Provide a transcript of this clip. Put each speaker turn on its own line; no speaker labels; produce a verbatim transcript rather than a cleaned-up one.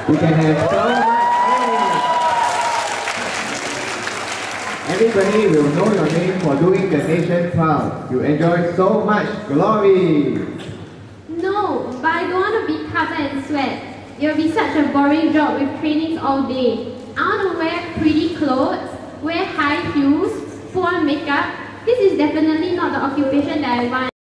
You can have so much fun. Everybody will know your name for doing the nation proud. You enjoy so much glory.
No, but I don't want to be covered in sweat. It will be such a boring job with trainings all day. I want to wear pretty clothes, wear high heels, put on makeup. This is definitely not the occupation that I want.